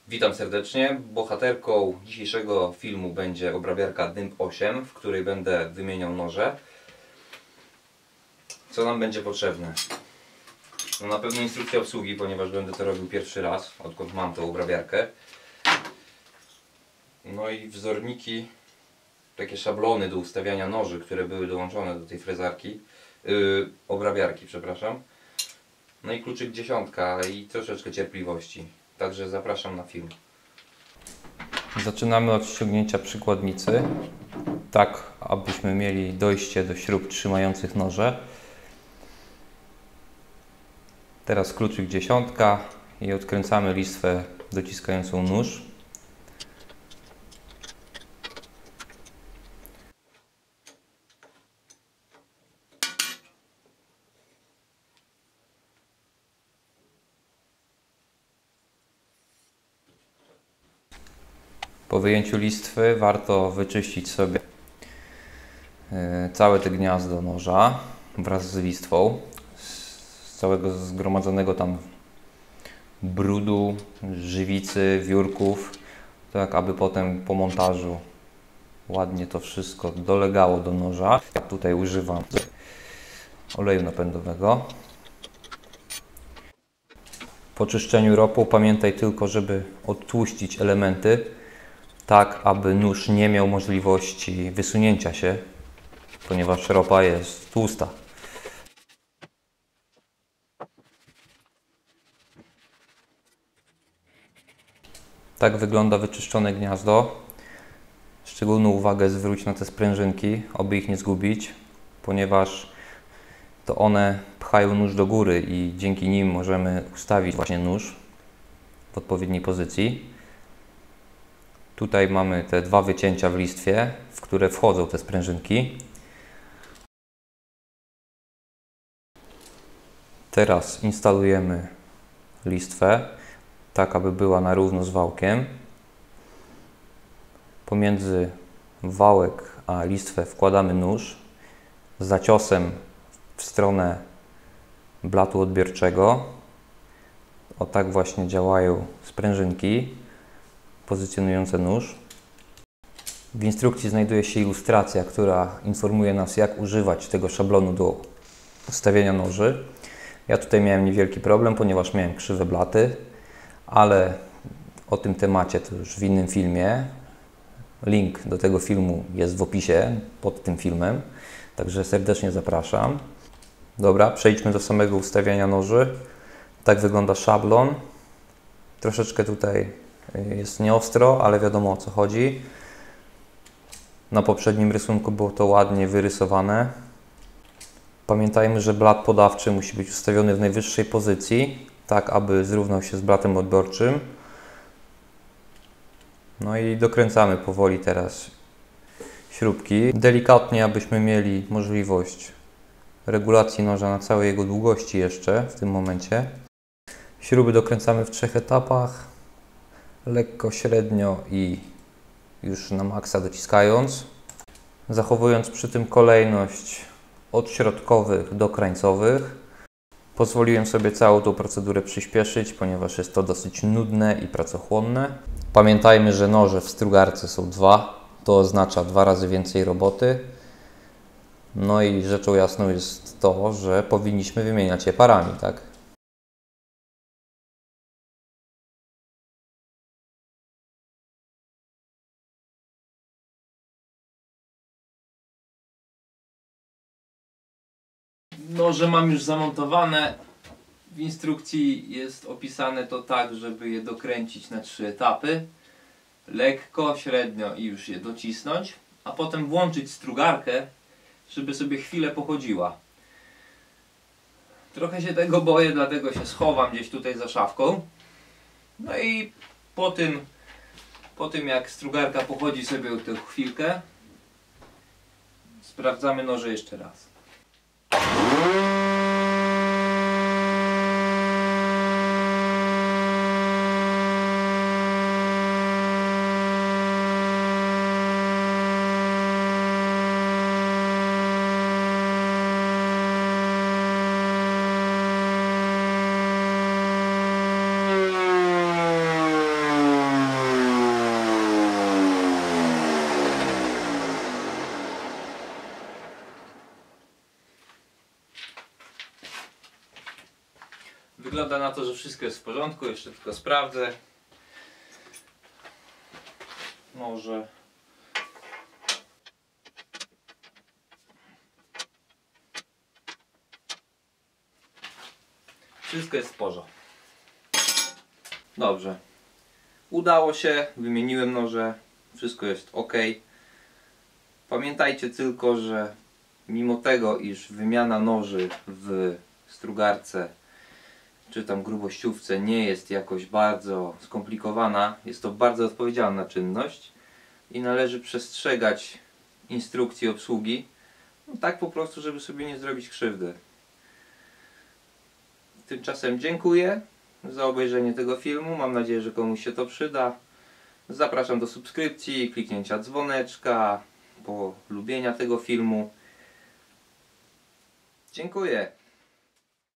Witam serdecznie. Bohaterką dzisiejszego filmu będzie obrabiarka DYMP 8, w której będę wymieniał noże. Co nam będzie potrzebne? No na pewno instrukcja obsługi, ponieważ będę to robił pierwszy raz, odkąd mam tą obrabiarkę. No i wzorniki, takie szablony do ustawiania noży, które były dołączone do tej frezarki, obrabiarki, przepraszam. No i kluczyk 10 i troszeczkę cierpliwości. Także zapraszam na film. Zaczynamy od ściągnięcia przykładnicy, tak abyśmy mieli dojście do śrub trzymających noże. Teraz kluczyk 10 i odkręcamy listwę dociskającą nóż. Po wyjęciu listwy warto wyczyścić sobie całe to gniazdo noża wraz z listwą, z całego zgromadzonego tam brudu, żywicy, wiórków, tak aby potem po montażu ładnie to wszystko dolegało do noża. Ja tutaj używam oleju napędowego. Po czyszczeniu ropu pamiętaj tylko, żeby odtłuścić elementy, tak aby nóż nie miał możliwości wysunięcia się, ponieważ ropa jest tłusta. Tak wygląda wyczyszczone gniazdo. Szczególną uwagę zwróć na te sprężynki, aby ich nie zgubić, ponieważ to one pchają nóż do góry i dzięki nim możemy ustawić właśnie nóż w odpowiedniej pozycji. Tutaj mamy te dwa wycięcia w listwie, w które wchodzą te sprężynki. Teraz instalujemy listwę, tak aby była na równo z wałkiem. Pomiędzy wałek a listwę wkładamy nóż z zaciosem w stronę blatu odbierczego. O tak właśnie działają sprężynki pozycjonujące nóż. W instrukcji znajduje się ilustracja, która informuje nas, jak używać tego szablonu do ustawienia noży. Ja tutaj miałem niewielki problem, ponieważ miałem krzywe blaty, ale o tym temacie to już w innym filmie. Link do tego filmu jest w opisie pod tym filmem, także serdecznie zapraszam. Dobra, przejdźmy do samego ustawiania noży. Tak wygląda szablon. Troszeczkę tutaj jest nieostro, ale wiadomo, o co chodzi. Na poprzednim rysunku było to ładnie wyrysowane. Pamiętajmy, że blat podawczy musi być ustawiony w najwyższej pozycji, tak aby zrównał się z blatem odbiorczym. No i dokręcamy powoli teraz śrubki. Delikatnie, abyśmy mieli możliwość regulacji noża na całej jego długości jeszcze w tym momencie. Śruby dokręcamy w 3 etapach. Lekko, średnio i już na maksa dociskając. Zachowując przy tym kolejność od środkowych do krańcowych. Pozwoliłem sobie całą tą procedurę przyspieszyć, ponieważ jest to dosyć nudne i pracochłonne. Pamiętajmy, że noże w strugarce są 2. To oznacza 2 razy więcej roboty. No i rzeczą jasną jest to, że powinniśmy wymieniać je parami, tak? Noże mam już zamontowane. W instrukcji jest opisane to tak, żeby je dokręcić na 3 etapy. Lekko, średnio i już je docisnąć, a potem włączyć strugarkę, żeby sobie chwilę pochodziła. Trochę się tego boję, dlatego się schowam gdzieś tutaj za szafką. No i po tym jak strugarka pochodzi sobie tę chwilkę, sprawdzamy noże jeszcze raz. Wygląda na to, że wszystko jest w porządku. Jeszcze tylko sprawdzę. Może... Wszystko jest w porządku. Dobrze. Udało się, wymieniłem noże, wszystko jest ok. Pamiętajcie tylko, że mimo tego, iż wymiana noży w strugarce czy tam grubościówce nie jest jakoś bardzo skomplikowana, jest to bardzo odpowiedzialna czynność i należy przestrzegać instrukcji obsługi, no tak po prostu, żeby sobie nie zrobić krzywdy. Tymczasem dziękuję za obejrzenie tego filmu. Mam nadzieję, że komuś się to przyda. Zapraszam do subskrypcji, kliknięcia dzwoneczka, polubienia tego filmu. Dziękuję.